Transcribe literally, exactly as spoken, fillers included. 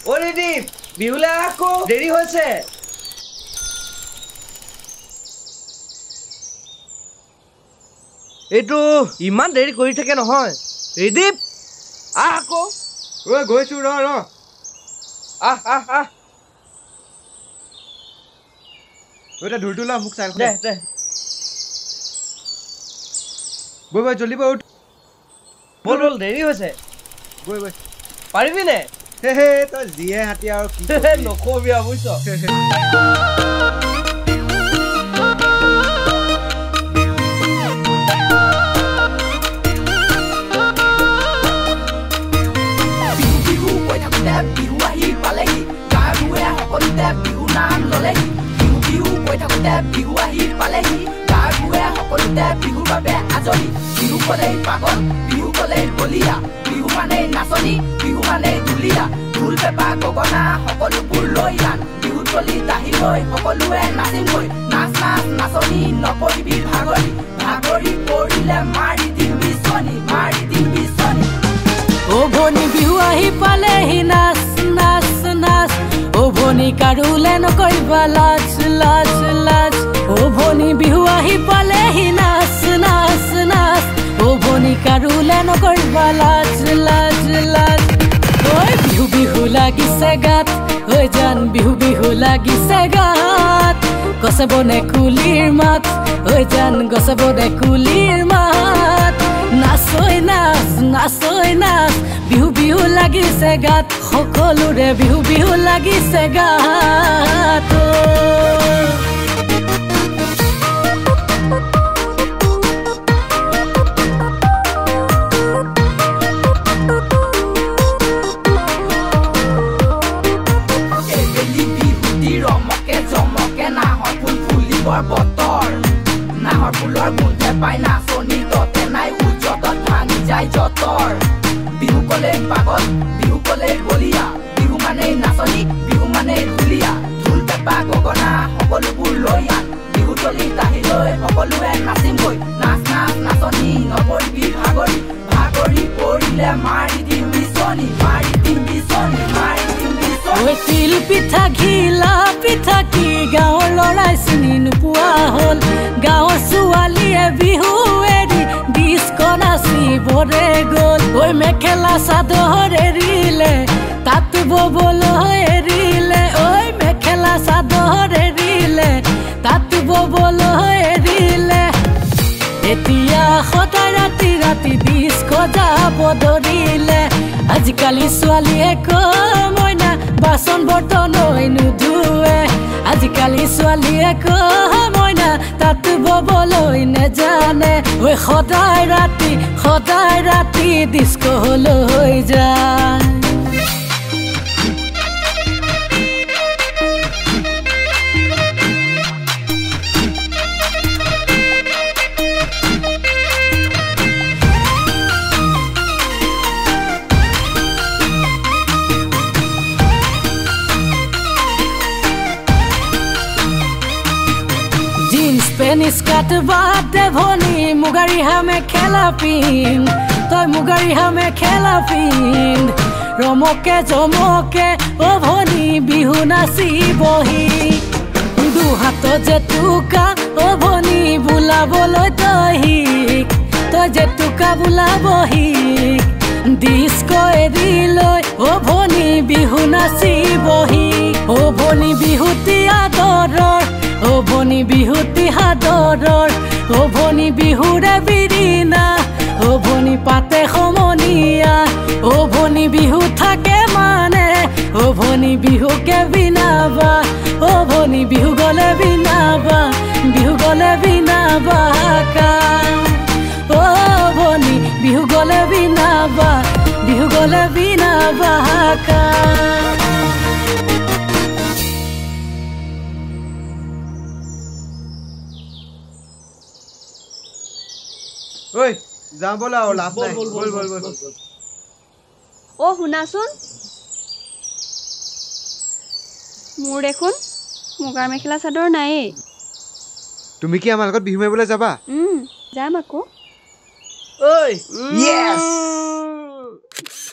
অ ৰিদীপ বিহুলে আকৌ দেৰি হৈছে এইটো ইমান দেৰি কৰি থাকে নহয় ৰিদীপ আহ আকৌ ঐ গৈছো ৰ ৰ আহ আহ আহ ওটা ঢুলটো লা মোক চাইল দে দে বৈ বৈ জলদি বৈ উঠ বল বল দেৰি হৈছে বৈ বৈ পাৰিবি নে হে হে তই জিয়ে হাতি আৰু কি নকবি আৰু বুইছ বিহু আহি পালেহি গাৰুৱে সকলোতে বিহু নাম ললেহি বিহু বিহু কৈ থাকোতে বিহু আহি পালেহি গাৰুৱে সকলোতে বিহুৰ বাবে আজৰি বিহু কলেই পাগল বিহু কলেই বলিয়া বিহু মানে নাচনি বিহু মানে ঢুলীয়া ঢোল পেপা গগনা সকলোবোৰ লৈ আন বিহু তলি দাহি লৈ সকলোৱে নাচিমগৈ নাচ নাচ নাচনি নপৰিবি ভাগৰি ভাগৰি পৰিলে মাৰি দিম বিচনি মাৰি দিম বিচনি ও ভনী বিহু আহি পালেহি নাচ নাচ নাচ ও ভনী কাৰুলে নকৰিবা লাজ লাজ লাজ ও ভনী বিহু আহি পালেহি নাচ নাচ নাচ ও ভনী কাৰুলে নকৰিবা লাজ লাজ লাজ ঐ বিহু বিহু লাগিছে গাত ঐ জান বিহু বিহু লাগিছে গাত গছে বনে কুলিৰ মাত ঐ জান গছে বনে কুলিৰ মাত নাচৈ নাচ নাচৈ নাচ বিহু বিহু লাগিছে গাত সকলোৰে বিহু বিহু লাগিছে গাত এবেলি বিহুতি ৰমকে জমকে নাহৰ ফুল ফুলিবৰ বতৰ নাহৰ ফুলৰ গোন্ধে পাই নাচনি ততে নাই উজতত ভাঙি যায় যতৰ বিহু কলে পাগল বিহু কলে বলিয়া বিহু মানে নাচনি বিহু মানে ঢুলীয়া ঢোল পেপা গগনা সকলোবোৰ লৈ আন বিহু তলি দাহি লৈ সকলোৱে নাচিমগৈ নাচ নাচ নাচনি নপৰিবি ভাগৰি ভাগৰি পৰিলে মাৰি দিম বিচনি মাৰি দিম বিচনি মাৰি দিম বিচনি ঐ তিল পিঠা ঘিলা পিঠা কি গাঁৱৰ ল'ৰাই চিনি নোপোৱা হ'ল গাঁৱৰ ছোৱালীয়ে বিহু এৰি ডিস্কো নাচিবৰে গ'ল ঐ মেখেলা চাদৰ এৰিলে তাঁত ববলৈ এৰিলে ঐ মেখেলা চাদৰ এৰিলে তাঁত ববলৈ এৰিলে এতিয়া সদায় ৰাতি ৰাতি ডিস্কো যাব ধৰিলে আজিকালি ছোৱালীয়ে কমইনা বাচন বৰ্তন নুধুৱে আজিকালি ছোৱালীয়ে কমইনা তাঁত ববলৈ নেজানে ঐ সদায় ৰাতি সদায় ৰাতি ডিস্কোলৈ যায় পেনিস কাট বাদে ভনী মুগাৰী হামে খেলা পিন তই মুগাৰী হামে খেলা পিন ৰমকে জমকে ও ভনী বিহু নাচিবহি দুহাত জেতুকা ও ভনী বুলাবলৈ তই তই জেতুকা বুলাবহি ডিস্কো এৰি লৈ ও ভনী বিহু নাচিবহি ও ভনী বিহুতি আদৰৰ ও ভনী বিহুতি হাদৰৰ ও ভনী বিহুৰে বিৰিনা ও ভনী পাতে সমনীয়া ও ভনী বিহু থাকে মানে ও ভনী বিহুকে বিনাবা ও ভনী বিহু গলে বিনাবা বিহু গলে বিনাবা ও ভনী বিহু গলে বিনাবা বিহু গলে বিনাবা ঐ যাওঁ ব'লা আৰু লাভ নাই বল বল বল অ শুনাচোন মোৰ দেখোন মুগাৰ মেখেলা চাদৰ নায়েই তুমি কি আমাৰ লগত বিহু মাৰিবলৈ যাবা উম যাম আকৌ ঐ য়েছ